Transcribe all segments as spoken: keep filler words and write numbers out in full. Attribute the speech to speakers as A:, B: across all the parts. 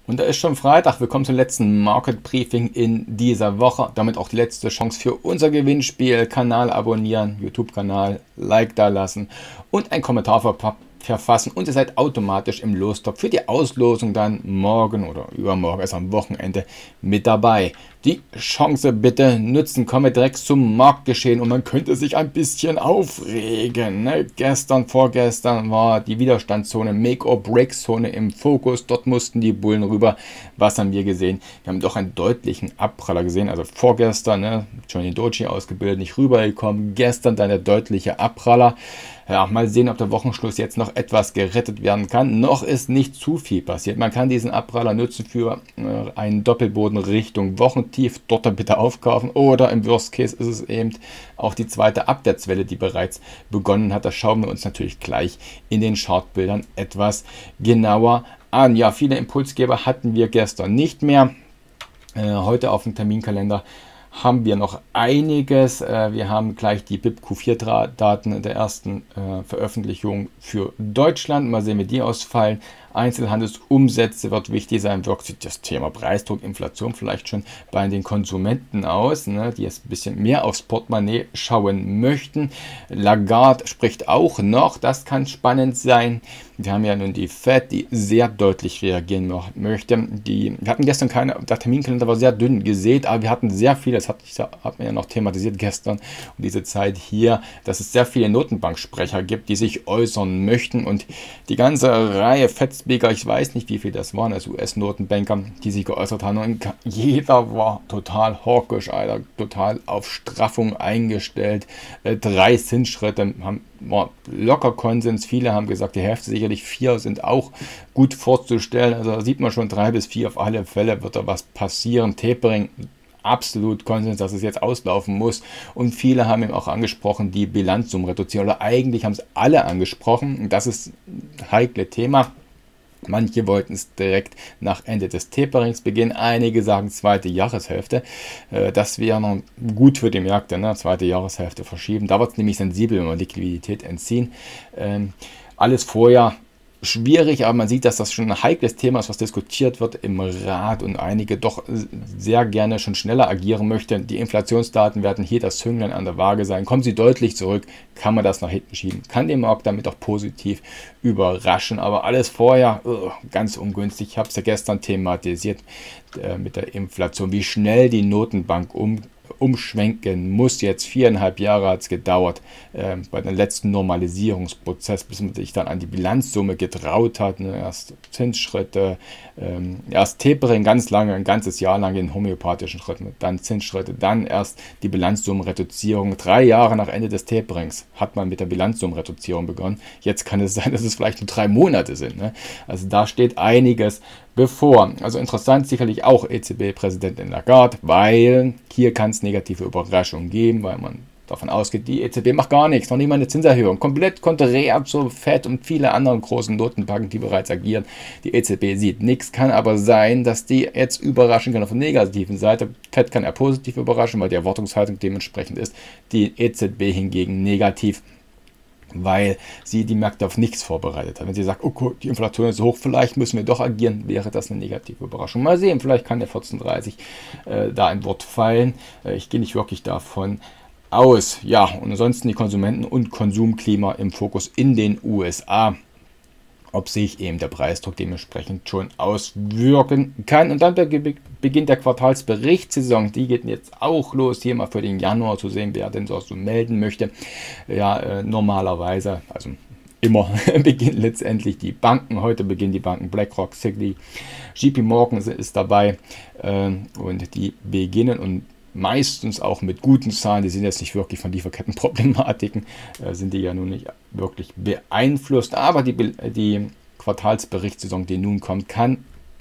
A: Und da ist schon Freitag. Willkommen zum letzten Market Briefing in dieser Woche. Damit auch die letzte Chance für unser Gewinnspiel. Kanal abonnieren, YouTube-Kanal, Like da lassen und einen Kommentar ver verfassen. Und ihr seid automatisch im Lostopf für die Auslosung dann morgen oder übermorgen, also am Wochenende, mit dabei. Die Chance bitte nutzen. Kommen wir direkt zum Marktgeschehen und man könnte sich ein bisschen aufregen. Ne? Gestern, vorgestern war die Widerstandszone, Make-or-Break-Zone im Fokus. Dort mussten die Bullen rüber. Was haben wir gesehen? Wir haben doch einen deutlichen Abpraller gesehen. Also vorgestern, ne, schon den Doji ausgebildet, nicht rübergekommen. Gestern dann der deutliche Abpraller. Ja, mal sehen, ob der Wochenschluss jetzt noch etwas gerettet werden kann. Noch ist nicht zu viel passiert. Man kann diesen Abpraller nutzen für äh, einen Doppelboden Richtung Wochentief. Dort dann bitte aufkaufen. Oder im Worst Case ist es eben auch die zweite Abwärtswelle, die bereits begonnen hat. Das schauen wir uns natürlich gleich in den Chartbildern etwas genauer an. Ja, viele Impulsgeber hatten wir gestern nicht mehr. Äh, heute auf dem Terminkalender haben wir noch einiges. Wir haben gleich die B I P Q vier Daten der ersten äh, Veröffentlichung für Deutschland. Mal sehen, wie die ausfallen. Einzelhandelsumsätze wird wichtig sein. Wirkt sich das Thema Preisdruck, Inflation vielleicht schon bei den Konsumenten aus, ne, die jetzt ein bisschen mehr aufs Portemonnaie schauen möchten. Lagarde spricht auch noch. Das kann spannend sein. Wir haben ja nun die Fed, die sehr deutlich reagieren möchte. Die, wir hatten gestern keine, der Terminkalender war sehr dünn gesät, aber wir hatten sehr viele, das hat, hat man ja noch thematisiert gestern und diese Zeit hier, dass es sehr viele Notenbanksprecher gibt, die sich äußern möchten und die ganze Reihe Fed-Speaker, ich weiß nicht, wie viele das waren, als U S-Notenbanker, die sich geäußert haben und jeder war total hawkisch, Alter, total auf Straffung eingestellt. Äh, drei Zinsschritte haben war locker Konsens. Viele haben gesagt, die Hälfte, sicherlich vier sind auch gut vorzustellen. Also da sieht man schon, drei bis vier auf alle Fälle wird da was passieren. Tapering, absolut Konsens, dass es jetzt auslaufen muss. Und viele haben eben auch angesprochen, die Bilanzsummenreduzierung. Oder eigentlich haben es alle angesprochen. Das ist ein heikles Thema. Manche wollten es direkt nach Ende des Taperings beginnen. Einige sagen zweite Jahreshälfte. Das wäre noch gut für die Märkte, ne? Zweite Jahreshälfte verschieben. Da wird es nämlich sensibel, wenn man Liquidität entziehen. Alles vorher schwierig, aber man sieht, dass das schon ein heikles Thema ist, was diskutiert wird im Rat und einige doch sehr gerne schon schneller agieren möchten. Die Inflationsdaten werden hier das Zünglein an der Waage sein. Kommen sie deutlich zurück, kann man das nach hinten schieben. Kann den Markt damit auch positiv überraschen, aber alles vorher uh, ganz ungünstig. Ich habe es ja gestern thematisiert äh, mit der Inflation, wie schnell die Notenbank um umschwenken muss. Jetzt viereinhalb Jahre hat es gedauert äh, bei dem letzten Normalisierungsprozess, bis man sich dann an die Bilanzsumme getraut hat. Ne? Erst Zinsschritte, ähm, erst Tapering ganz lange, ein ganzes Jahr lang in homöopathischen Schritten, dann Zinsschritte, dann erst die Bilanzsummenreduzierung. Drei Jahre nach Ende des Taperings hat man mit der Bilanzsummenreduzierung begonnen. Jetzt kann es sein, dass es vielleicht nur drei Monate sind. Ne? Also da steht einiges bevor. Also interessant sicherlich auch E Z B-Präsidentin Lagarde, weil hier kann es negative Überraschungen geben, weil man davon ausgeht, die E Z B macht gar nichts, noch nicht mal eine Zinserhöhung. Komplett konträr zur Fed und viele anderen großen Notenbanken, die bereits agieren. Die E Z B sieht nichts, kann aber sein, dass die jetzt überraschen kann auf der negativen Seite. Fed kann eher positiv überraschen, weil die Erwartungshaltung dementsprechend ist. Die E Z B hingegen negativ, weil sie die Märkte auf nichts vorbereitet hat. Wenn sie sagt, oh gut, die Inflation ist hoch, vielleicht müssen wir doch agieren, wäre das eine negative Überraschung. Mal sehen, vielleicht kann der vierzehn Uhr dreißig äh, da ein Wort fallen. Äh, ich gehe nicht wirklich davon aus. Ja, und ansonsten die Konsumenten- und Konsumklima im Fokus in den U S A. Ob sich eben der Preisdruck dementsprechend schon auswirken kann. Und dann beginnt der Quartalsberichtssaison. Die geht jetzt auch los. Hier mal für den Januar zu sehen, wer denn so melden möchte. Ja, äh, normalerweise, also immer beginnen letztendlich die Banken. Heute beginnen die Banken BlackRock, Citi, J P Morgan ist dabei. Äh, und die beginnen und meistens auch mit guten Zahlen, die sind jetzt nicht wirklich von Lieferkettenproblematiken, äh, sind die ja nun nicht wirklich beeinflusst, aber die, die Quartalsberichtssaison, die nun kommt, kann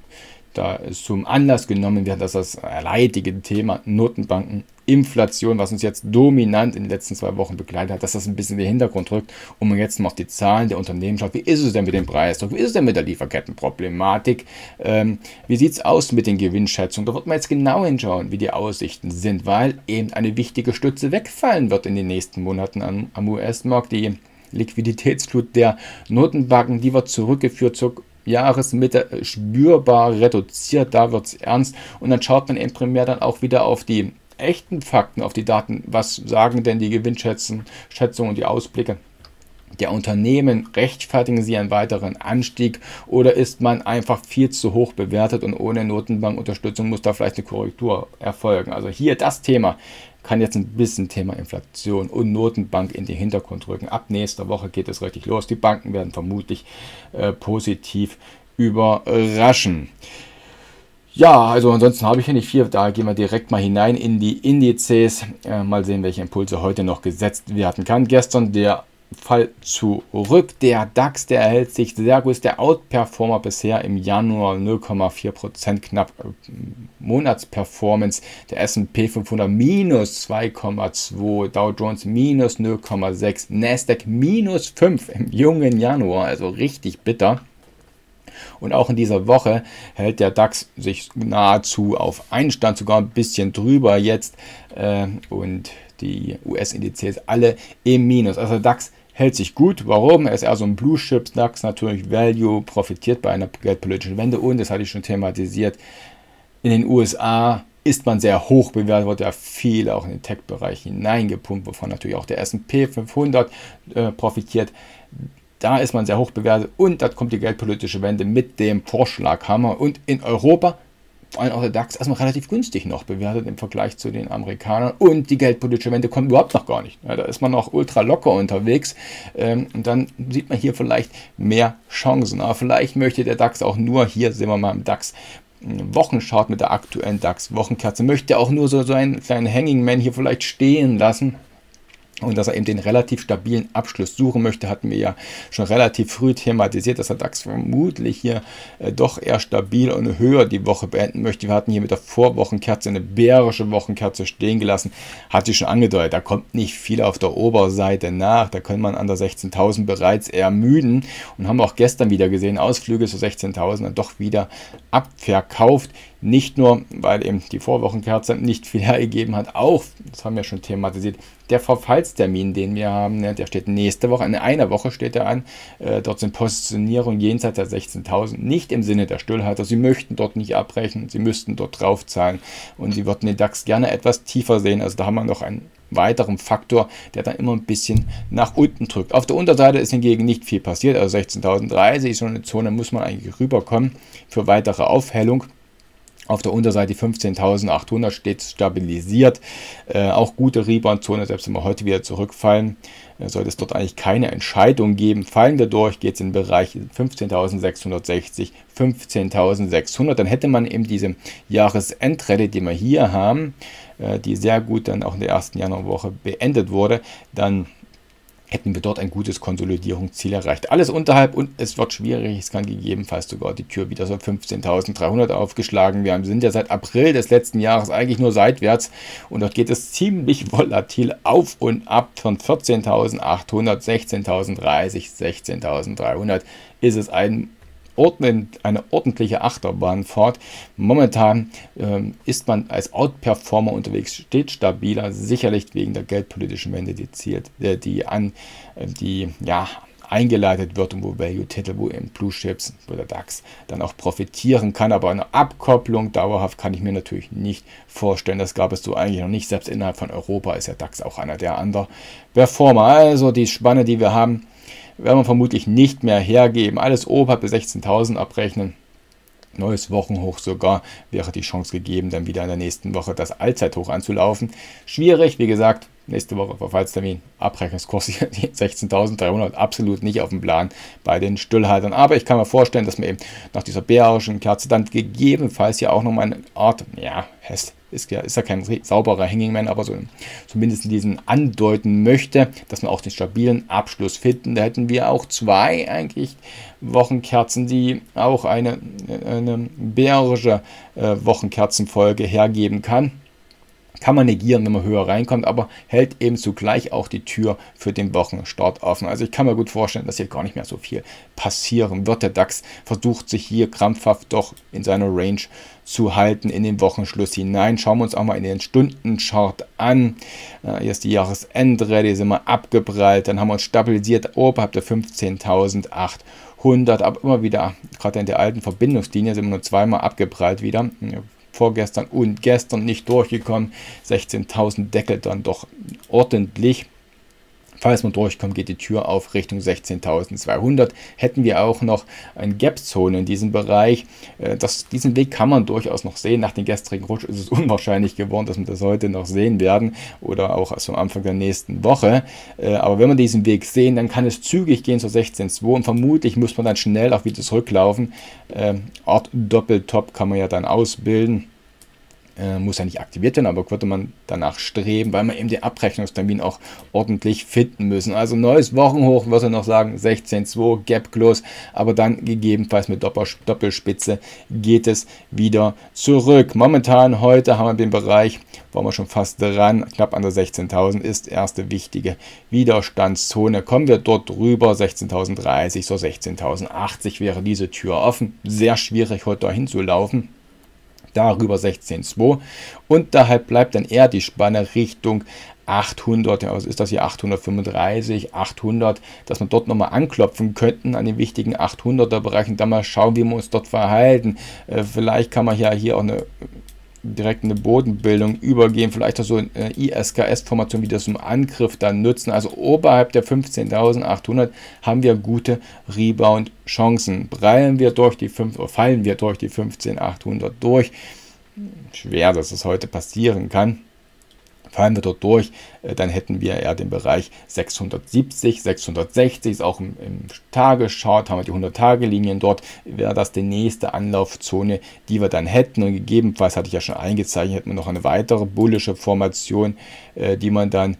A: da ist zum Anlass genommen werden, dass das leidige Thema Notenbanken, Inflation, was uns jetzt dominant in den letzten zwei Wochen begleitet hat, dass das ein bisschen in den Hintergrund rückt und man jetzt noch die Zahlen der Unternehmen schaut. Wie ist es denn mit dem Preisdruck? Wie ist es denn mit der Lieferkettenproblematik? Ähm, wie sieht es aus mit den Gewinnschätzungen? Da wird man jetzt genau hinschauen, wie die Aussichten sind, weil eben eine wichtige Stütze wegfallen wird in den nächsten Monaten am, am U S-Markt. Die Liquiditätsflut der Notenbanken, die wird zurückgeführt zur Jahresmitte spürbar reduziert, da wird es ernst. Und dann schaut man eben primär dann auch wieder auf die echten Fakten, auf die Daten. Was sagen denn die Gewinnschätzungen und die Ausblicke der Unternehmen? Rechtfertigen sie einen weiteren Anstieg oder ist man einfach viel zu hoch bewertet und ohne Notenbankunterstützung muss da vielleicht eine Korrektur erfolgen? Also hier das Thema kann jetzt ein bisschen Thema Inflation und Notenbank in den Hintergrund rücken. Ab nächster Woche geht es richtig los. Die Banken werden vermutlich äh, positiv überraschen. Ja, also ansonsten habe ich hier nicht viel. Da gehen wir direkt mal hinein in die Indizes. Äh, mal sehen, welche Impulse heute noch gesetzt werden kann. Gestern der Fall zurück. Der DAX, der erhält sich sehr gut. Der Outperformer bisher im Januar null Komma vier Prozent knapp äh, Monatsperformance. Der S und P fünfhundert minus zwei Komma zwei, Dow Jones minus null Komma sechs, Nasdaq minus fünf im jungen Januar. Also richtig bitter. Und auch in dieser Woche hält der DAX sich nahezu auf Einstand, sogar ein bisschen drüber jetzt. Äh, und die U S-Indizes alle im Minus. Also der DAX hält sich gut. Warum? Er ist eher so ein Blue Chips DAX, natürlich Value, profitiert bei einer geldpolitischen Wende. Und, das hatte ich schon thematisiert, in den U S A ist man sehr hoch bewertet, wird ja viel auch in den Tech-Bereich hineingepumpt, wovon natürlich auch der S und P fünfhundert äh, profitiert. Da ist man sehr hoch bewertet und da kommt die geldpolitische Wende mit dem Vorschlaghammer. Und in Europa, vor allem auch der DAX, erstmal relativ günstig noch bewertet im Vergleich zu den Amerikanern. Und die geldpolitische Wende kommt überhaupt noch gar nicht. Ja, da ist man noch ultra locker unterwegs. Ähm, und dann sieht man hier vielleicht mehr Chancen. Aber vielleicht möchte der DAX auch nur, hier sehen wir mal im DAX, Wochenchart mit der aktuellen DAX-Wochenkerze, möchte auch nur so, so einen kleinen Hanging Man hier vielleicht stehen lassen. Und dass er eben den relativ stabilen Abschluss suchen möchte, hatten wir ja schon relativ früh thematisiert, dass der DAX vermutlich hier äh, doch eher stabil und höher die Woche beenden möchte. Wir hatten hier mit der Vorwochenkerze eine bärische Wochenkerze stehen gelassen, hatte ich schon angedeutet. Da kommt nicht viel auf der Oberseite nach, da kann man an der sechzehntausend bereits ermüden und haben auch gestern wieder gesehen, Ausflüge zu sechzehntausend dann doch wieder abverkauft. Nicht nur, weil eben die Vorwochenkerze nicht viel hergegeben hat, auch, das haben wir schon thematisiert, der Verfallstermin, den wir haben, ne, der steht nächste Woche, in einer Woche steht er an. Äh, dort sind Positionierungen jenseits der sechzehntausend nicht im Sinne der Stillhalter. Sie möchten dort nicht abbrechen, sie müssten dort draufzahlen und sie würden den DAX gerne etwas tiefer sehen. Also da haben wir noch einen weiteren Faktor, der dann immer ein bisschen nach unten drückt. Auf der Unterseite ist hingegen nicht viel passiert, also sechzehntausenddreißig, so eine Zone muss man eigentlich rüberkommen für weitere Aufhellung. Auf der Unterseite fünfzehntausendachthundert steht stabilisiert. Äh, auch gute Rebound-Zone, selbst wenn wir heute wieder zurückfallen, äh, sollte es dort eigentlich keine Entscheidung geben. Fallen wir durch, geht es in den Bereich fünfzehntausendsechshundertsechzig, fünfzehntausendsechshundert. Dann hätte man eben diese Jahresendrallye, die wir hier haben, äh, die sehr gut dann auch in der ersten Januarwoche beendet wurde, dann hätten wir dort ein gutes Konsolidierungsziel erreicht. Alles unterhalb und es wird schwierig, es kann gegebenenfalls sogar die Tür wieder so fünfzehntausenddreihundert aufgeschlagen. Wir sind ja seit April des letzten Jahres eigentlich nur seitwärts und dort geht es ziemlich volatil auf und ab von vierzehntausendachthundert, sechzehntausenddreißig, sechzehntausenddreihundert ist es ein eine ordentliche Achterbahnfahrt. Momentan ähm, ist man als Outperformer unterwegs, steht stabiler, sicherlich wegen der geldpolitischen Wende, die, zielt, äh, die, an, äh, die ja, eingeleitet wird und wo Value-Titel, wo eben Blue Chips, wo der DAX dann auch profitieren kann. Aber eine Abkopplung dauerhaft kann ich mir natürlich nicht vorstellen. Das gab es so eigentlich noch nicht. Selbst innerhalb von Europa ist der DAX auch einer der anderen Performer. Also die Spanne, die wir haben, werden wir vermutlich nicht mehr hergeben. Alles oberhalb der sechzehntausend abrechnen. Neues Wochenhoch sogar, wäre die Chance gegeben, dann wieder in der nächsten Woche das Allzeithoch anzulaufen. Schwierig, wie gesagt, nächste Woche Verfallstermin, Abrechnungskurs sechzehntausenddreihundert, absolut nicht auf dem Plan bei den Stillhaltern. Aber ich kann mir vorstellen, dass man eben nach dieser bärischen Kerze dann gegebenenfalls ja auch nochmal eine Art, ja, ist ja, ist ja kein sauberer Hanging Man, aber so zumindest diesen andeuten möchte, dass wir auch den stabilen Abschluss finden. Da hätten wir auch zwei eigentlich Wochenkerzen, die auch eine, eine bärische äh, Wochenkerzenfolge hergeben kann. Kann man negieren, wenn man höher reinkommt, aber hält eben zugleich auch die Tür für den Wochenstart offen. Also ich kann mir gut vorstellen, dass hier gar nicht mehr so viel passieren wird. Der DAX versucht sich hier krampfhaft doch in seiner Range zu halten in den Wochenschluss hinein. Schauen wir uns auch mal in den Stundenchart an. Äh, hier ist die Jahresendrallye, sind wir abgeprallt. Dann haben wir uns stabilisiert oberhalb der fünfzehntausendachthundert. hundert, aber immer wieder, gerade in der alten Verbindungslinie, sind wir nur zweimal abgeprallt wieder. Vorgestern und gestern nicht durchgekommen. sechzehntausend deckelt dann doch ordentlich. Falls man durchkommt, geht die Tür auf Richtung sechzehntausendzweihundert. Hätten wir auch noch eine Gap-Zone in diesem Bereich. Das, diesen Weg kann man durchaus noch sehen. Nach dem gestrigen Rutsch ist es unwahrscheinlich geworden, dass wir das heute noch sehen werden oder auch erst am Anfang der nächsten Woche. Aber wenn wir diesen Weg sehen, dann kann es zügig gehen zur sechzehn Komma zwei und vermutlich muss man dann schnell auch wieder zurücklaufen. Art Doppeltop kann man ja dann ausbilden. Äh, muss ja nicht aktiviert werden, aber würde man danach streben, weil man eben den Abrechnungstermin auch ordentlich finden müssen. Also neues Wochenhoch, würde ich noch sagen, sechzehn Komma zwei, Gap Close, aber dann gegebenenfalls mit Doppelspitze geht es wieder zurück. Momentan, heute haben wir den Bereich, waren wir schon fast dran, knapp an der sechzehntausend ist erste wichtige Widerstandszone. Kommen wir dort rüber, sechzehntausend dreißig, so sechzehntausend achtzig wäre diese Tür offen. Sehr schwierig heute dahin zu laufen. Darüber sechzehn Komma zwei und daher bleibt dann eher die Spanne Richtung achthundert, ja, was ist das hier, achthundertfünfunddreißig, achthundert, dass wir dort nochmal anklopfen könnten an den wichtigen achthunderter Bereichen, dann mal schauen, wie wir uns dort verhalten. Äh, vielleicht kann man ja hier auch eine direkt eine Bodenbildung übergehen, vielleicht auch so eine I S K S-Formation wieder zum Angriff dann nutzen. Also oberhalb der fünfzehntausendachthundert haben wir gute Rebound-Chancen. Prallen wir durch die fünf, oder fallen wir durch die fünfzehntausendachthundert durch. Schwer, dass es heute passieren kann. Fallen wir dort durch, dann hätten wir eher den Bereich sechshundertsiebzig, sechshundertsechzig, ist auch im, im Tageschart, haben wir die hundert-Tage-Linien dort, wäre das die nächste Anlaufzone, die wir dann hätten. Und gegebenenfalls, hatte ich ja schon eingezeichnet, hätten wir noch eine weitere bullische Formation, äh, die man dann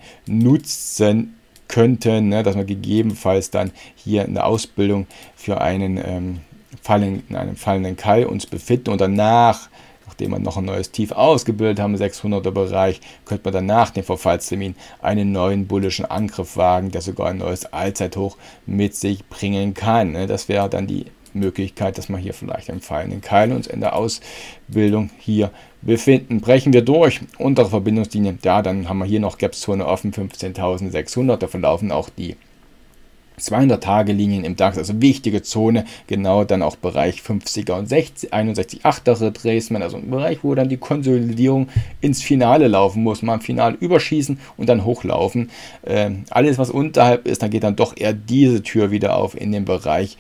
A: nutzen könnte, ne, dass man gegebenenfalls dann hier in der Ausbildung für einen, ähm, fallen, in einem fallenden Keil uns befinden und danach, nachdem wir noch ein neues Tief ausgebildet haben, im sechshunderter Bereich, könnte man dann nach dem Verfallstermin einen neuen bullischen Angriff wagen, der sogar ein neues Allzeithoch mit sich bringen kann. Das wäre dann die Möglichkeit, dass man hier vielleicht einen fallenden Keil uns in der Ausbildung hier befinden. Brechen wir durch, untere Verbindungslinie, ja, dann haben wir hier noch Gapzone offen, fünfzehntausendsechshundert, da verlaufen auch die zweihundert-Tage-Linien im DAX, also wichtige Zone, genau dann auch Bereich fünfziger und einundsechzig Komma achter Retracement, also ein Bereich, wo dann die Konsolidierung ins Finale laufen muss, mal im Finale überschießen und dann hochlaufen. Ähm, alles, was unterhalb ist, dann geht dann doch eher diese Tür wieder auf in den Bereich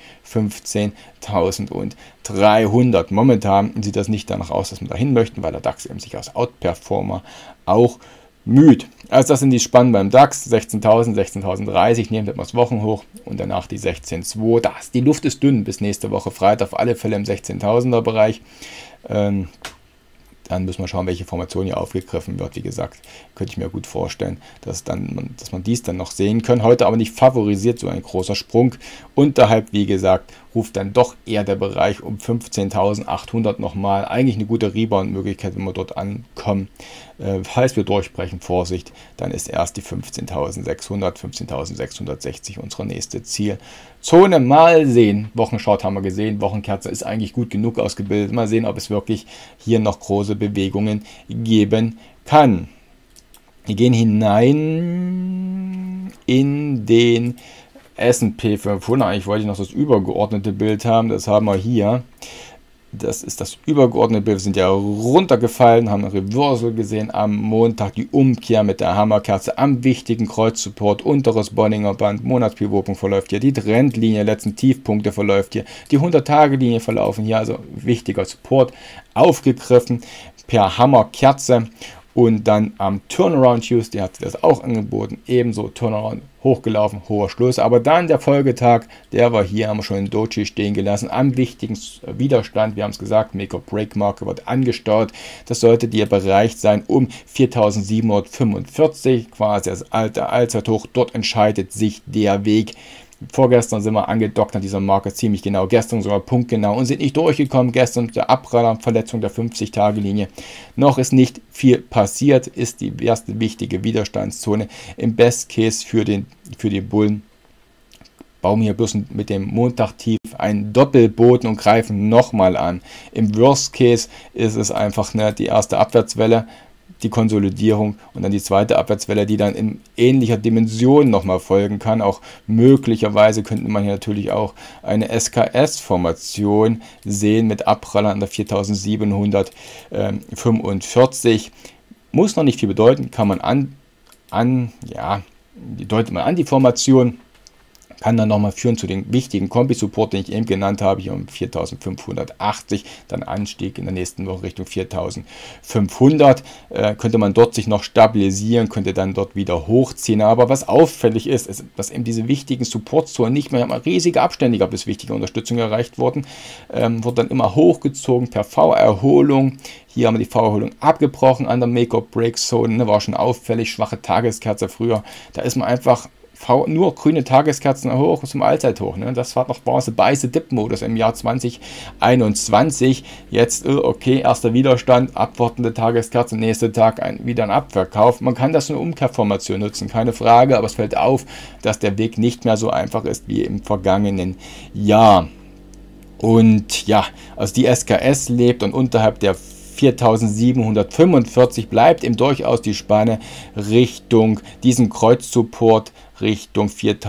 A: fünfzehntausenddreihundert. Momentan sieht das nicht danach aus, dass wir dahin möchten, weil der DAX eben sich als Outperformer auch müde. Also das sind die Spannen beim DAX, sechzehntausend, sechzehntausenddreißig, nehmen wir das Wochenhoch und danach die sechzehn Komma zwei. Das, die Luft ist dünn bis nächste Woche Freitag, auf alle Fälle im sechzehntausender Bereich. Ähm, dann müssen wir schauen, welche Formation hier aufgegriffen wird. Wie gesagt, könnte ich mir gut vorstellen, dass, dann, dass man dies dann noch sehen kann. Heute aber nicht favorisiert, so ein großer Sprung. Unterhalb, wie gesagt, ruft dann doch eher der Bereich um fünfzehntausendachthundert nochmal. Eigentlich eine gute Rebound-Möglichkeit, wenn wir dort ankommen. Äh, falls wir durchbrechen, Vorsicht, dann ist erst die fünfzehntausendsechshundert, fünfzehntausendsechshundertsechzig unsere nächste Zielzone. Mal sehen. Wochenchart haben wir gesehen. Wochenkerze ist eigentlich gut genug ausgebildet. Mal sehen, ob es wirklich hier noch große Bewegungen geben kann. Wir gehen hinein in den S und P fünfhundert. Eigentlich wollte ich noch das übergeordnete Bild haben. Das haben wir hier. Das ist das übergeordnete Bild. Wir sind ja runtergefallen, haben ein Reversal gesehen am Montag. Die Umkehr mit der Hammerkerze am wichtigen Kreuzsupport. Unteres Bollinger Band. Monatspivot verläuft hier. Die Trendlinie, letzten Tiefpunkte verläuft hier. Die hundert-Tage-Linie verlaufen hier. Also wichtiger Support aufgegriffen per Hammerkerze. Und dann am Turnaround Tuesday hat sie das auch angeboten. Ebenso Turnaround hochgelaufen, hoher Schluss. Aber dann der Folgetag, der war hier, haben wir schon in Doji stehen gelassen. Am wichtigen Widerstand, wir haben es gesagt, Make-or-Break-Marke wird angesteuert. Das sollte der Bereich sein um viertausendsiebenhundertfünfundvierzig, quasi das alte Allzeithoch. Dort entscheidet sich der Weg. Vorgestern sind wir angedockt an dieser Marke ziemlich genau, gestern sogar punktgenau und sind nicht durchgekommen. Gestern der Abpraller, Verletzung der fünfzig-Tage-Linie. Noch ist nicht viel passiert, ist die erste wichtige Widerstandszone. Im Best Case für den, für die Bullen bauen wir hier bloß mit dem Montag-Tief einen Doppelboden und greifen nochmal an. Im Worst Case ist es einfach ne, die erste Abwärtswelle. die Konsolidierung und dann die zweite Abwärtswelle, die dann in ähnlicher Dimension nochmal folgen kann. Auch möglicherweise könnte man hier natürlich auch eine S K S-Formation sehen mit Abpraller an der viertausendsiebenhundertfünfundvierzig. Muss noch nicht viel bedeuten, kann man an, an ja, die deutet man an, die Formation. Kann dann nochmal führen zu den wichtigen Kombi-Support, den ich eben genannt habe, hier um viertausendfünfhundertachtzig, dann Anstieg in der nächsten Woche Richtung viertausendfünfhundert. Äh, könnte man dort sich noch stabilisieren, könnte dann dort wieder hochziehen. Aber was auffällig ist, ist, dass eben diese wichtigen Support-Zonen nicht mehr immer riesige Abstände bis wichtige Unterstützung erreicht wurden. Ähm, wurde dann immer hochgezogen per V-Erholung. Hier haben wir die V-Erholung abgebrochen an der Make-or-Break-Zone. Ne, war schon auffällig, schwache Tageskerze früher. Da ist man einfach V, nur grüne Tageskerzen hoch zum Allzeithoch. Ne? Das war noch Base Beiße Dip-Modus im Jahr zwanzig einundzwanzig. Jetzt, okay, erster Widerstand, abwartende Tageskerze, nächster Tag ein, wieder ein Abverkauf. Man kann das in einer Umkehrformation nutzen, keine Frage, aber es fällt auf, dass der Weg nicht mehr so einfach ist wie im vergangenen Jahr. Und ja, also die S K S lebt und unterhalb der viertausendsiebenhundertfünfundvierzig bleibt eben durchaus die Spanne Richtung diesen Kreuzsupport Richtung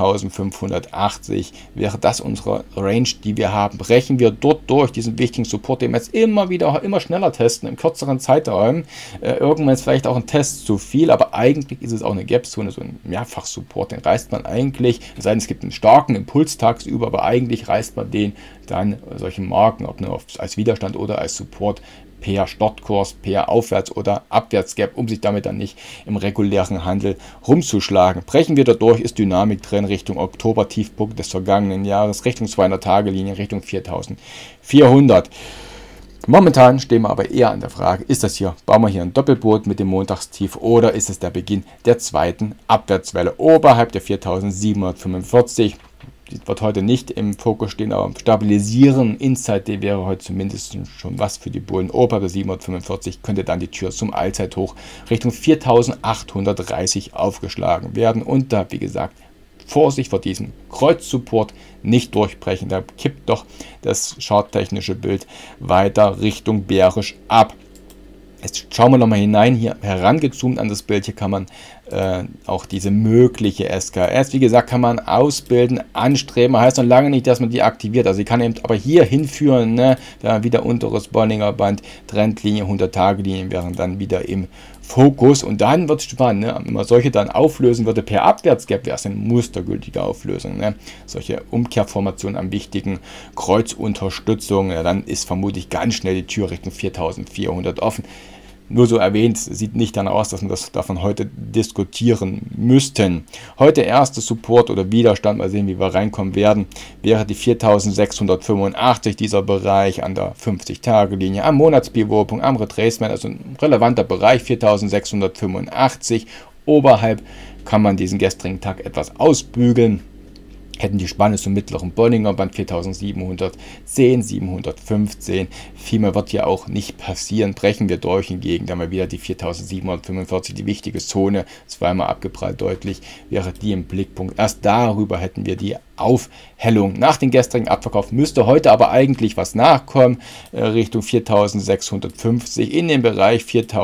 A: viertausendfünfhundertachtzig. Wäre das unsere Range, die wir haben, brechen wir dort durch diesen wichtigen Support, den wir jetzt immer wieder, immer schneller testen, in kürzeren Zeiträumen. Äh, irgendwann ist vielleicht auch ein Test zu viel, aber eigentlich ist es auch eine Gap-Zone, so ein Mehrfach-Support, den reißt man eigentlich, es sei denn, es gibt einen starken Impuls tagsüber, aber eigentlich reißt man den dann solchen Marken, ob nur als Widerstand oder als Support, per Startkurs, per Aufwärts- oder Abwärtsgap, um sich damit dann nicht im regulären Handel rumzuschlagen. Brechen wir dadurch, ist Dynamik drin Richtung Oktober-Tiefpunkt des vergangenen Jahres, Richtung zweihundert-Tage-Linie, Richtung viertausendvierhundert. Momentan stehen wir aber eher an der Frage, ist das hier, bauen wir hier ein Doppelboot mit dem Montagstief oder ist es der Beginn der zweiten Abwärtswelle oberhalb der viertausendsiebenhundertfünfundvierzig? Die wird heute nicht im Fokus stehen, aber stabilisieren, Inside-Day wäre heute zumindest schon was für die Bullen. Oberhalb der siebenhundertfünfundvierzig könnte dann die Tür zum Allzeithoch Richtung viertausendachthundertdreißig aufgeschlagen werden. Und da, wie gesagt, Vorsicht vor diesem Kreuzsupport, nicht durchbrechen, da kippt doch das charttechnische Bild weiter Richtung bärisch ab. Jetzt schauen wir nochmal hinein, hier herangezoomt an das Bild, hier kann man äh, auch diese mögliche S K S, wie gesagt, kann man ausbilden, anstreben, heißt noch lange nicht, dass man die aktiviert, also sie kann eben aber hier hinführen, ne, da wieder unteres Bollinger Band, Trendlinie, hundert-Tage-Linien wären dann wieder im Fokus und dann wird es spannend, ne? Wenn man solche dann auflösen würde per Abwärtsgap, wäre es eine mustergültige Auflösung. Ne? Solche Umkehrformationen am wichtigen Kreuzunterstützung, ja, dann ist vermutlich ganz schnell die Tür Richtung viertausendvierhundert offen. Nur so erwähnt, sieht nicht danach aus, dass wir das davon heute diskutieren müssten. Heute erste Support oder Widerstand, mal sehen, wie wir reinkommen werden, wäre die viertausendsechshundertfünfundachtzig, dieser Bereich an der fünfzig-Tage-Linie, am Monatspivotpunkt, am Retracement, also ein relevanter Bereich, viertausendsechshundertfünfundachtzig. Oberhalb kann man diesen gestrigen Tag etwas ausbügeln. Hätten die Spanne zum mittleren Bollinger Band viertausendsiebenhundertzehn, siebenhundertfünfzehn. Viel mehr wird hier auch nicht passieren. Brechen wir durch hingegen, dann mal wieder die viertausendsiebenhundertfünfundvierzig, die wichtige Zone, zweimal abgeprallt deutlich, wäre die im Blickpunkt. Erst darüber hätten wir die Aufhellung. Nach dem gestrigen Abverkauf müsste heute aber eigentlich was nachkommen, äh, Richtung viertausendsechshundertfünfzig, in den Bereich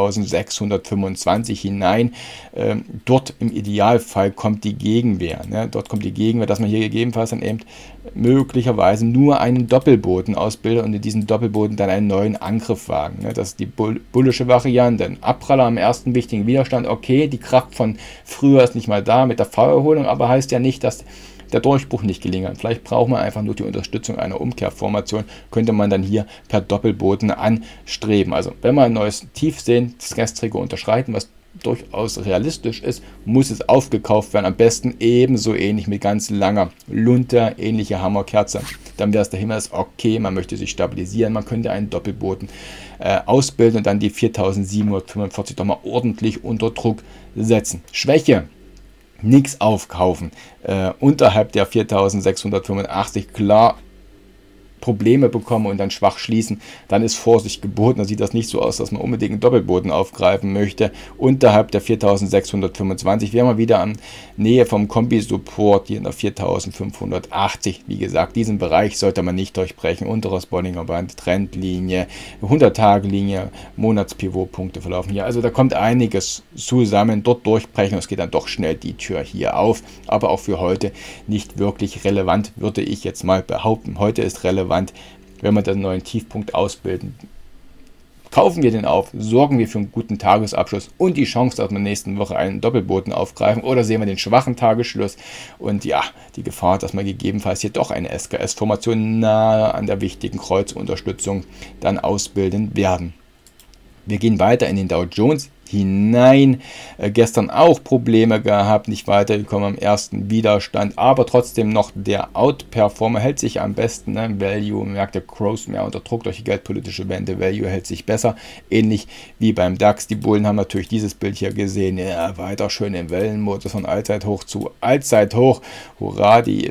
A: viertausendsechshundertfünfundzwanzig hinein. Ähm, dort im Idealfall kommt die Gegenwehr. Ne? Dort kommt die Gegenwehr, dass man hier gegebenenfalls dann eben möglicherweise nur einen Doppelboden ausbildet und in diesem Doppelboden dann einen neuen Angriff wagen. Ne? Das ist die bull bullische Variante. Ein Abpraller am ersten wichtigen Widerstand, okay, die Kraft von früher ist nicht mal da mit der V-Erholung, aber heißt ja nicht, dass der Durchbruch nicht gelingen kann. Vielleicht braucht man einfach nur die Unterstützung einer Umkehrformation, könnte man dann hier per Doppelboden anstreben. Also wenn wir ein neues Tief sehen, das gestrige unterschreiten, was durchaus realistisch ist, muss es aufgekauft werden. Am besten ebenso ähnlich mit ganz langer Lunte, ähnliche Hammerkerze. Dann wäre es der Hinweis, okay, man möchte sich stabilisieren, man könnte einen Doppelboden äh, ausbilden und dann die viertausendsiebenhundertfünfundvierzig doch mal ordentlich unter Druck setzen. Schwäche. Nichts aufkaufen. Äh, unterhalb der viertausendsechshundertfünfundachtzig klar Probleme bekommen und dann schwach schließen, dann ist Vorsicht geboten. Dann sieht das nicht so aus, dass man unbedingt einen Doppelboden aufgreifen möchte. Unterhalb der viertausendsechshundertfünfundzwanzig wären wir wieder an Nähe vom Kombi-Support, hier in der viertausendfünfhundertachtzig. Wie gesagt, diesen Bereich sollte man nicht durchbrechen. Unteres Bollinger Band, Trendlinie, hundert-Tage-Linie, Monatspivotpunkte verlaufen hier. Also da kommt einiges zusammen. Dort durchbrechen, es geht dann doch schnell die Tür hier auf. Aber auch für heute nicht wirklich relevant, würde ich jetzt mal behaupten. Heute ist relevant, wenn wir den neuen Tiefpunkt ausbilden. Kaufen wir den auf, sorgen wir für einen guten Tagesabschluss und die Chance, dass wir in der nächsten Woche einen Doppelboden aufgreifen, oder sehen wir den schwachen Tagesschluss und ja, die Gefahr, dass wir gegebenenfalls hier doch eine S K S-Formation nahe an der wichtigen Kreuzunterstützung dann ausbilden werden. Wir gehen weiter in den Dow Jones hinein. Äh, gestern auch Probleme gehabt, nicht weitergekommen am ersten Widerstand, aber trotzdem noch der Outperformer hält sich am besten. Ne? Value, merkt der Crows mehr unter Druck durch die geldpolitische Wende. Value hält sich besser, ähnlich wie beim DAX. Die Bullen haben natürlich dieses Bild hier gesehen. Ja, weiter schön im Wellenmodus von Allzeithoch zu Allzeithoch. Hurra, die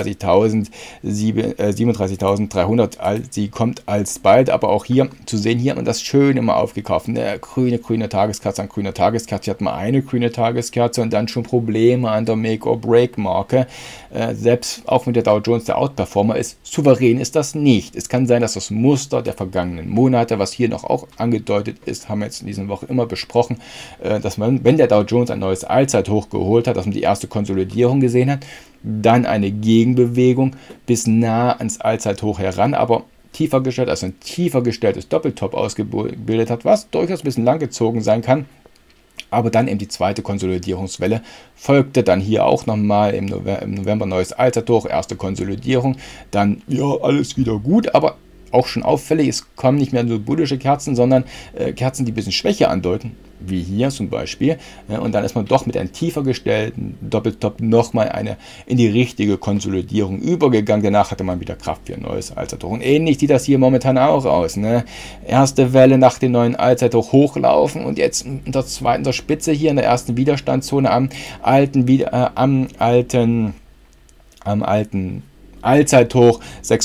A: siebenunddreißigtausenddreihundert, sie kommt alsbald, aber auch hier zu sehen, hier und das schön immer aufgekauft. Ne? Grüne, grüne Tageskerze an grüner Tageskerze, hier hat man eine grüne Tageskerze und dann schon Probleme an der Make-or-Break-Marke. Äh, selbst auch wenn der Dow Jones der Outperformer ist, souverän ist das nicht. Es kann sein, dass das Muster der vergangenen Monate, was hier noch auch angedeutet ist, haben wir jetzt in dieser Woche immer besprochen, äh, dass man, wenn der Dow Jones ein neues Allzeithoch geholt hat, dass man die erste Konsolidierung gesehen hat, dann eine Gegenbewegung bis nah ans Allzeithoch heran, aber tiefer gestellt, also ein tiefer gestelltes Doppeltop ausgebildet hat, was durchaus ein bisschen langgezogen sein kann. Aber dann eben die zweite Konsolidierungswelle folgte dann hier auch nochmal im November, im November neues Allzeithoch, erste Konsolidierung, dann ja alles wieder gut, aber auch schon auffällig, es kommen nicht mehr so bullische Kerzen, sondern äh, Kerzen, die ein bisschen Schwäche andeuten, wie hier zum Beispiel. Äh, und dann ist man doch mit einem tiefer gestellten Doppeltop nochmal eine in die richtige Konsolidierung übergegangen. Danach hatte man wieder Kraft für ein neues Allzeithoch. Und ähnlich sieht das hier momentan auch aus. Ne? Erste Welle nach dem neuen Allzeithoch hochlaufen und jetzt in der zweiten der Spitze hier in der ersten Widerstandszone am alten, äh, am alten, am alten Allzeithoch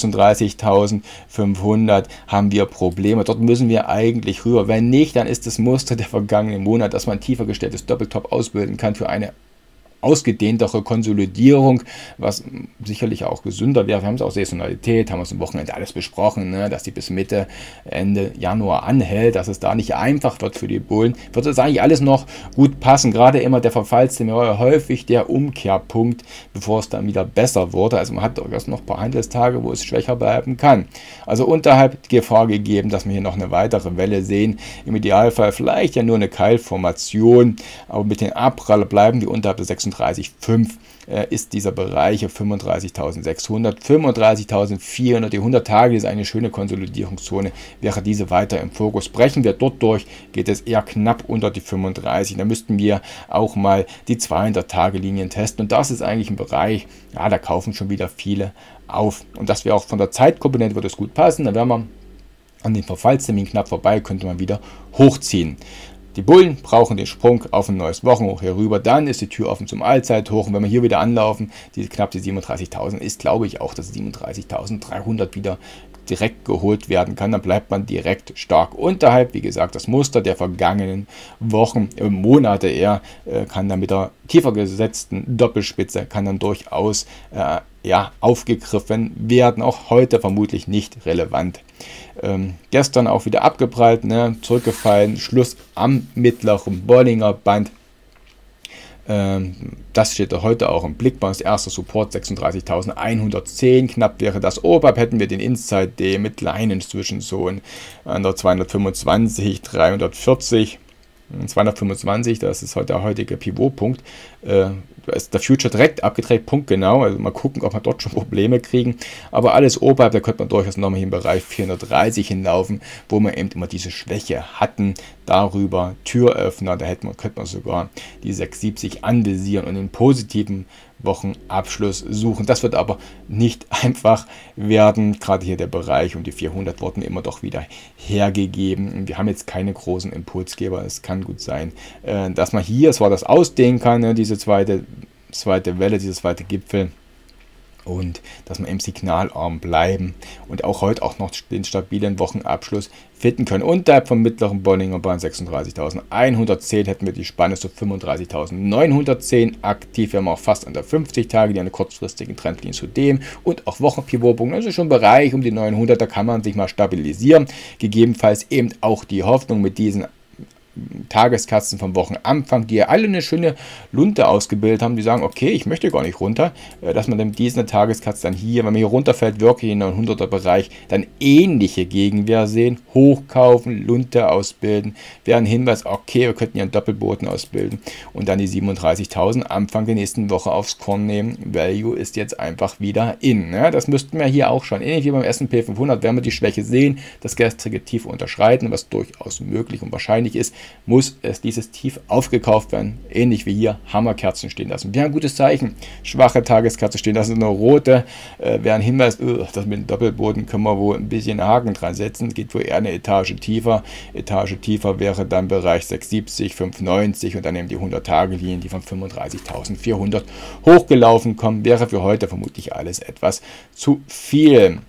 A: sechsunddreißigtausendfünfhundert haben wir Probleme. Dort müssen wir eigentlich rüber. Wenn nicht, dann ist das Muster der vergangenen Monate, dass man tiefer gestelltes Doppeltop ausbilden kann für eine ausgedehntere Konsolidierung, was sicherlich auch gesünder wäre. Wir haben es auch Saisonalität, haben wir es am Wochenende alles besprochen, ne, dass die bis Mitte, Ende Januar anhält, dass es da nicht einfach wird für die Bullen. Wird das eigentlich alles noch gut passen, gerade immer der Verfallstermin, häufig der Umkehrpunkt, bevor es dann wieder besser wurde. Also man hat durchaus noch ein paar Handelstage, wo es schwächer bleiben kann. Also unterhalb die Gefahr gegeben, dass wir hier noch eine weitere Welle sehen. Im Idealfall vielleicht ja nur eine Keilformation, aber mit den Abprall bleiben wir unterhalb der sechsunddreißig Komma fünf äh, ist dieser Bereich auf fünfunddreißigtausendsechshundert, fünfunddreißigtausendvierhundert, die hundert Tage ist eine schöne Konsolidierungszone, wäre diese weiter im Fokus. Brechen wir dort durch, geht es eher knapp unter die fünfunddreißig, da müssten wir auch mal die zweihundert Tage Linien testen und das ist eigentlich ein Bereich, ja, da kaufen schon wieder viele auf und das wäre auch von der Zeitkomponente, wird es gut passen, da wären wir an den Verfallstermin knapp vorbei, könnte man wieder hochziehen. Die Bullen brauchen den Sprung auf ein neues Wochenhoch hier rüber, dann ist die Tür offen zum Allzeithoch und wenn wir hier wieder anlaufen, die knapp die siebenunddreißigtausend ist, glaube ich auch, dass siebenunddreißigtausenddreihundert wieder direkt geholt werden kann, dann bleibt man direkt stark unterhalb. Wie gesagt, das Muster der vergangenen Wochen, äh, Monate eher, äh, kann dann mit der tiefer gesetzten Doppelspitze, kann dann durchaus äh, ja, aufgegriffen werden. Auch heute vermutlich nicht relevant. Ähm, gestern auch wieder abgeprallt, ne, zurückgefallen, Schluss am mittleren Bollinger Band. Das steht heute auch im Blickbar. Das erste Support sechsunddreißigtausendeinhundertzehn. Knapp wäre das oberhalb. Hätten wir den Inside Day mit kleinen Zwischenzonen an der zweihundertfünfundzwanzig, dreihundertvierzig, zweihundertfünfundzwanzig. Das ist heute der heutige Pivotpunkt. Da ist der Future direkt abgedreht, punktgenau. Also mal gucken, ob wir dort schon Probleme kriegen. Aber alles oberhalb, da könnte man durchaus nochmal im Bereich vierhundertdreißig hinlaufen, wo wir eben immer diese Schwäche hatten. Darüber Türöffner, da hätte man, könnte man sogar die sechshundertsiebzig anvisieren und den positiven Wochenabschluss suchen. Das wird aber nicht einfach werden. Gerade hier der Bereich um die vierhundert wurden immer doch wieder hergegeben. Wir haben jetzt keine großen Impulsgeber. Es kann gut sein, dass man hier zwar das ausdehnen kann, diese zweite, zweite Welle, dieser zweite Gipfel. und dass wir im Signalarm bleiben und auch heute auch noch den stabilen Wochenabschluss finden können. Unterhalb vom mittleren Bollinger Band sechsunddreißigtausendeinhundertzehn hätten wir die Spanne zu fünfunddreißigtausendneunhundertzehn aktiv. Wir haben auch fast an der fünfzig Tage, die eine kurzfristigen Trendlinie zudem und auch Wochenpivotbogen. Das ist schon ein Bereich um die neunhundert, da kann man sich mal stabilisieren. Gegebenenfalls eben auch die Hoffnung mit diesen Tageskerzen vom Wochenanfang, die ja alle eine schöne Lunte ausgebildet haben, die sagen, okay, ich möchte gar nicht runter, dass man dann diese Tageskerze dann hier, wenn man hier runterfällt, wirklich in den neunhunderter Bereich, dann ähnliche Gegenwehr sehen, hochkaufen, Lunte ausbilden, wäre ein Hinweis, okay, wir könnten hier einen Doppelboden ausbilden und dann die siebenunddreißigtausend Anfang der nächsten Woche aufs Korn nehmen. Value ist jetzt einfach wieder in. Ne? Das müssten wir hier auch schon, ähnlich wie beim S und P fünfhundert, werden wir die Schwäche sehen, das gestrige Tief unterschreiten, was durchaus möglich und wahrscheinlich ist, muss es dieses Tief aufgekauft werden. Ähnlich wie hier Hammerkerzen stehen lassen. Wäre ein gutes Zeichen. Schwache Tageskerze stehen lassen, eine rote. Äh, wäre ein Hinweis, uh, das mit dem Doppelboden können wir wohl ein bisschen Haken dran setzen. Geht wohl eher eine Etage tiefer. Etage tiefer wäre dann Bereich sechs siebzig, fünf neunzig und dann eben die hundert-Tage-Linien, die von fünfunddreißigtausendvierhundert hochgelaufen kommen. Wäre für heute vermutlich alles etwas zu viel.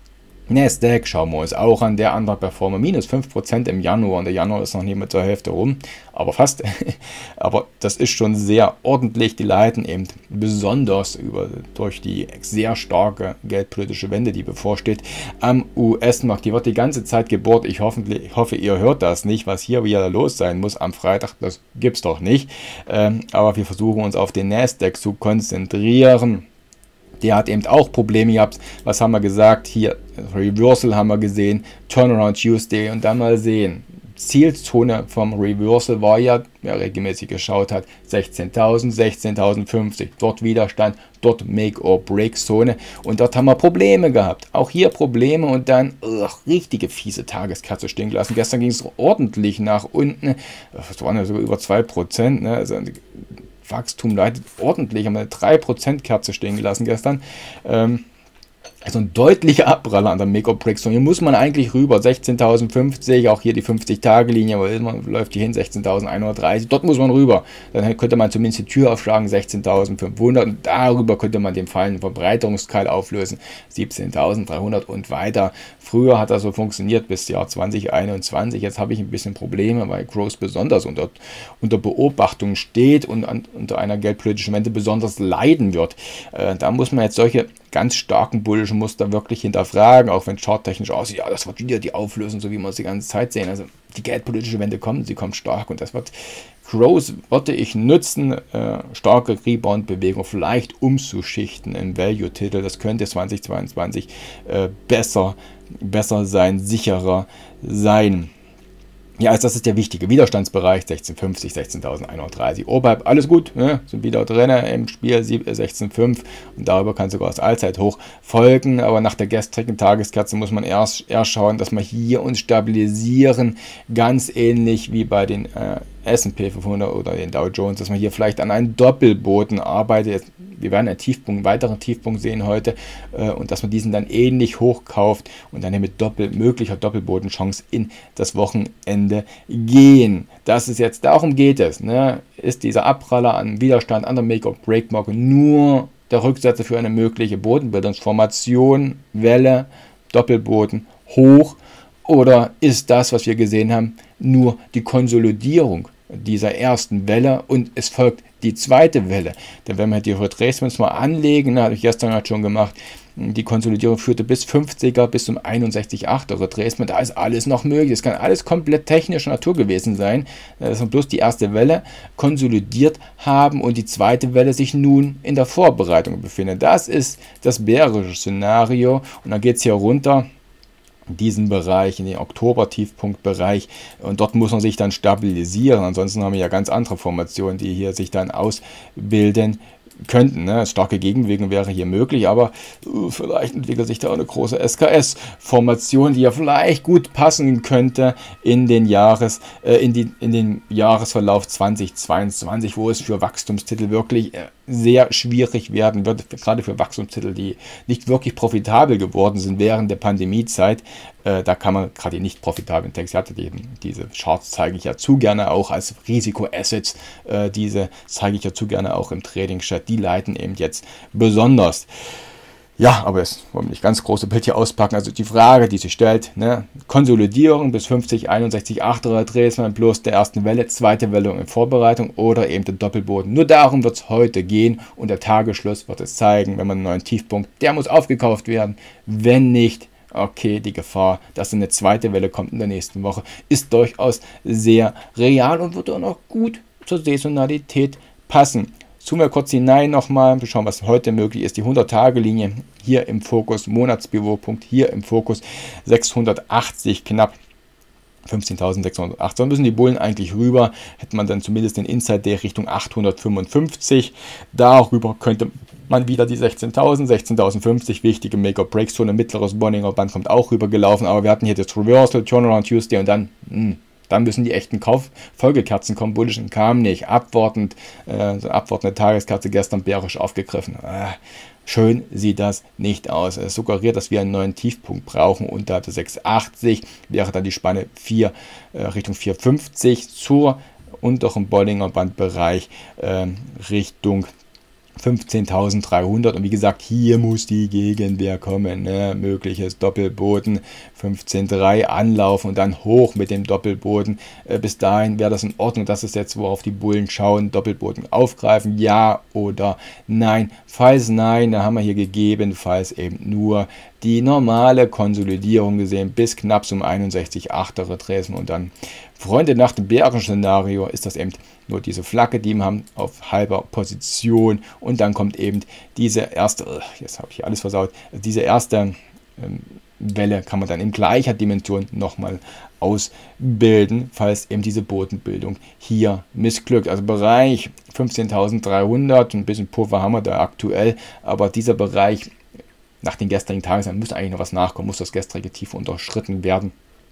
A: Nasdaq schauen wir uns auch an, der andere Performer, minus fünf Prozent im Januar, und der Januar ist noch nicht mit zur Hälfte rum, aber fast, aber das ist schon sehr ordentlich, die leiten eben besonders über, durch die sehr starke geldpolitische Wende, die bevorsteht, am U S-Markt, die wird die ganze Zeit gebohrt, ich hoffe, ich hoffe, ihr hört das nicht, was hier wieder los sein muss am Freitag, das gibt's doch nicht, ähm, aber wir versuchen uns auf den Nasdaq zu konzentrieren. Der hat eben auch Probleme gehabt. Was haben wir gesagt? Hier, Reversal haben wir gesehen, Turnaround Tuesday und dann mal sehen. Zielzone vom Reversal war ja, wer regelmäßig geschaut hat, sechzehntausend, sechzehntausendfünfzig. Dort Widerstand, dort Make-or-Break-Zone und dort haben wir Probleme gehabt. Auch hier Probleme und dann ugh, richtige fiese Tageskerze stehen gelassen. Gestern ging es ordentlich nach unten. Das waren ja sogar über zwei Prozent. Ne? Also, Wachstum leitet ordentlich, haben wir eine drei Prozent Kerze stehen gelassen gestern. Ähm, also ein deutlicher Abpraller an der Make-or-Break-Zone. Hier muss man eigentlich rüber, sechzehntausendfünfzig, auch hier die fünfzig-Tage-Linie, aber immer läuft die hin, sechzehntausendeinhundertdreißig, dort muss man rüber. Dann könnte man zumindest die Tür aufschlagen, sechzehntausendfünfhundert und darüber könnte man den fallenden Verbreiterungskeil auflösen, siebzehntausenddreihundert und weiter. Früher hat das so funktioniert bis Jahr zwanzig einundzwanzig, jetzt habe ich ein bisschen Probleme, weil Growth besonders unter, unter Beobachtung steht und an, unter einer geldpolitischen Wende besonders leiden wird. Äh, da muss man jetzt solche ganz starken bullischen Muster wirklich hinterfragen, auch wenn charttechnisch aussieht, ja, das wird wieder die Auflösung, so wie wir es die ganze Zeit sehen. Also die geldpolitische Wende kommt, sie kommt stark und das wird Growth würde ich nutzen, äh, starke Rebound-Bewegung vielleicht umzuschichten im Value-Titel. Das könnte zweitausendzweiundzwanzig äh, besser, besser sein, sicherer sein. Ja, also das ist der wichtige Widerstandsbereich, sechzehntausendfünfzig, sechzehntausendeinhundertdreißig. Oberhalb alles gut, ne? Sind wieder drin im Spiel, sechzehntausendfünf und darüber kann sogar das Allzeithoch folgen. Aber nach der gestrigen Tageskerze muss man erst, erst schauen, dass wir hier uns stabilisieren, ganz ähnlich wie bei den äh, S und P fünfhundert oder den Dow Jones, dass man hier vielleicht an einem Doppelboden arbeitet. Wir werden einen Tiefpunkt, einen weiteren Tiefpunkt sehen heute äh, und dass man diesen dann ähnlich hochkauft und dann mit Doppel, möglicher Doppelbodenchance in das Wochenende gehen. Das ist jetzt, darum geht es. Ne? Ist dieser Abpraller an Widerstand, an der Make-or-Break-Marke nur der Rücksetzer für eine mögliche Bodenbildungsformation, Welle, Doppelboden, hoch, oder ist das, was wir gesehen haben, nur die Konsolidierung dieser ersten Welle und es folgt die zweite Welle. Denn wenn wir die Retracements mal anlegen, habe ich gestern halt schon gemacht, die Konsolidierung führte bis fünfziger, bis zum einundsechzig Komma acht Retracement, da ist alles noch möglich. Es kann alles komplett technischer Natur gewesen sein, dass wir bloß die erste Welle konsolidiert haben und die zweite Welle sich nun in der Vorbereitung befindet. Das ist das bärische Szenario und dann geht es hier runter diesen Bereich, in den Oktober-Tiefpunktbereich und dort muss man sich dann stabilisieren, ansonsten haben wir ja ganz andere Formationen, die hier sich dann ausbilden könnten. Ne? Starke Gegenbewegung wäre hier möglich, aber uh, vielleicht entwickelt sich da eine große S K S-Formation, die ja vielleicht gut passen könnte in den, Jahres, äh, in die, in den Jahresverlauf zweitausendzweiundzwanzig, wo es für Wachstumstitel wirklich äh, sehr schwierig werden wird, gerade für Wachstumstitel, die nicht wirklich profitabel geworden sind während der Pandemiezeit. Äh, da kann man gerade die nicht profitablen Text, ich hatte die, diese Charts zeige ich ja zu gerne auch als Risiko-Assets, äh, diese zeige ich ja zu gerne auch im Trading-Chat, die leiten eben jetzt besonders. Ja, aber jetzt wollen wir nicht ganz große Bild hier auspacken. Also die Frage, die sich stellt, ne? Konsolidierung bis fünfzig, einundsechzig, achter Drehsmann bloß der ersten Welle, zweite Welle in Vorbereitung oder eben der Doppelboden. Nur darum wird es heute gehen und der Tagesschluss wird es zeigen, wenn man einen neuen Tiefpunkt, der muss aufgekauft werden. Wenn nicht, okay, die Gefahr, dass eine zweite Welle kommt in der nächsten Woche, ist durchaus sehr real und wird auch noch gut zur Saisonalität passen. Zoomen wir kurz hinein nochmal, wir schauen, was heute möglich ist. Die hundert-Tage-Linie hier im Fokus, Monatspivotpunkt hier im Fokus, sechshundertachtzig knapp, fünfzehntausendsechshundertachtzig. Da müssen die Bullen eigentlich rüber, hätte man dann zumindest den Inside Day Richtung achthundertfünfundfünfzig. Darüber könnte man wieder die sechzehntausend, sechzehntausendfünfzig, wichtige Make-or-Break-Zone, mittleres Bollinger Band kommt auch rüber gelaufen, aber wir hatten hier das Reversal, Turnaround Tuesday und dann... Mh, Dann müssen die echten Kauffolgekerzen kommen. Bullischen kam nicht. Abwartend, äh, so abwartende Tageskerze gestern bärisch aufgegriffen. Äh, schön sieht das nicht aus. Es suggeriert, dass wir einen neuen Tiefpunkt brauchen. Unterhalb der sechs achtzig wäre dann die Spanne vier, äh, Richtung vier fünfzig zur unteren Bollinger Bandbereich äh, Richtung fünfzehntausenddreihundert und wie gesagt, hier muss die Gegenwehr kommen, ne? Mögliches Doppelboden, fünfzehn Komma drei anlaufen und dann hoch mit dem Doppelboden. Äh, bis dahin wäre das in Ordnung, das ist jetzt, worauf die Bullen schauen, Doppelboden aufgreifen, ja oder nein. Falls nein, dann haben wir hier gegebenenfalls eben nur die normale Konsolidierung gesehen, bis knapp zum einundsechzig Komma achter Retracement und dann, Freunde, nach dem Bären-Szenario ist das eben nur diese Flagge, die wir haben auf halber Position und dann kommt eben diese erste, jetzt habe ich hier alles versaut, diese erste ähm, Welle kann man dann in gleicher Dimension nochmal ausbilden, falls eben diese Bodenbildung hier missglückt. Also Bereich fünfzehntausenddreihundert, ein bisschen Puffer haben wir da aktuell, aber dieser Bereich nach den gestrigen Tagen muss eigentlich noch was nachkommen, muss das gestrige Tief unterschritten werden.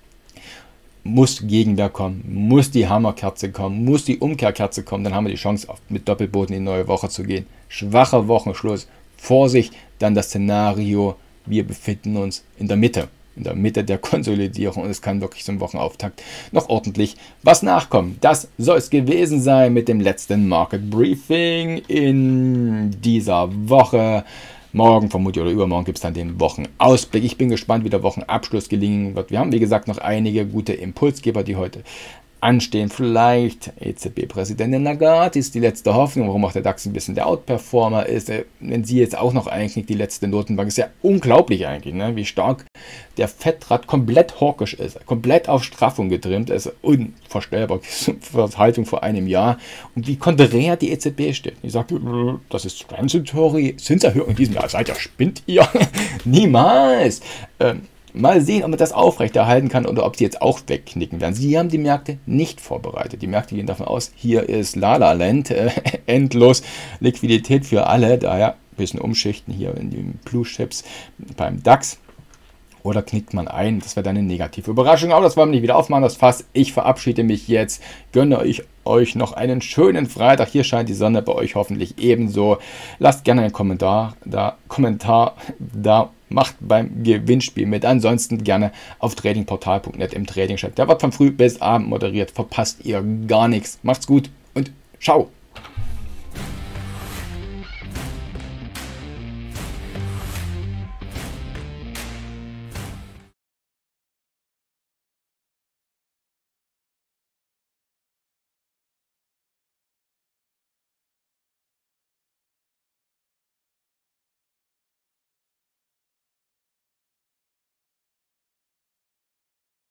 A: Muss Gegenwehr kommen, muss die Hammerkerze kommen, muss die Umkehrkerze kommen, dann haben wir die Chance, mit Doppelboden in die neue Woche zu gehen. Schwacher Wochenschluss, Vorsicht, dann das Szenario, wir befinden uns in der Mitte, in der Mitte der Konsolidierung und es kann wirklich zum Wochenauftakt noch ordentlich was nachkommen. Das soll es gewesen sein mit dem letzten Market Briefing in dieser Woche. Morgen, vermutlich oder übermorgen, gibt es dann den Wochenausblick. Ich bin gespannt, wie der Wochenabschluss gelingen wird. Wir haben, wie gesagt, noch einige gute Impulsgeber, die heute anstehen. Vielleicht E Z B-Präsidentin Lagarde ist die letzte Hoffnung, warum auch der DAX ein bisschen der Outperformer ist. Wenn sie jetzt auch noch einknickt, die letzte Notenbank, ist ja unglaublich eigentlich, ne? Wie stark der Fed-Rat komplett hawkisch ist, komplett auf Straffung getrimmt ist, unvorstellbar, Haltung vor einem Jahr. Und wie konträr die E Z B steht. Die sagt, das ist transitory Zinserhöhung in diesem Jahr. Seid ihr, spinnt ihr? Niemals! Ähm, Mal sehen, ob man das aufrechterhalten kann oder ob sie jetzt auch wegknicken werden. Sie haben die Märkte nicht vorbereitet. Die Märkte gehen davon aus, hier ist Lala-Land, äh, endlos Liquidität für alle. Daher ein bisschen umschichten hier in den Blue Chips beim DAX. Oder knickt man ein, das wäre dann eine negative Überraschung. Aber das wollen wir nicht wieder aufmachen, das Fass. Ich verabschiede mich jetzt, gönne euch, euch noch einen schönen Freitag. Hier scheint die Sonne, bei euch hoffentlich ebenso. Lasst gerne einen Kommentar da, Kommentar da, macht beim Gewinnspiel mit. Ansonsten gerne auf tradingportal punkt net im Trading-Chat. Der wird von früh bis abend moderiert, verpasst ihr gar nichts. Macht's gut und ciao!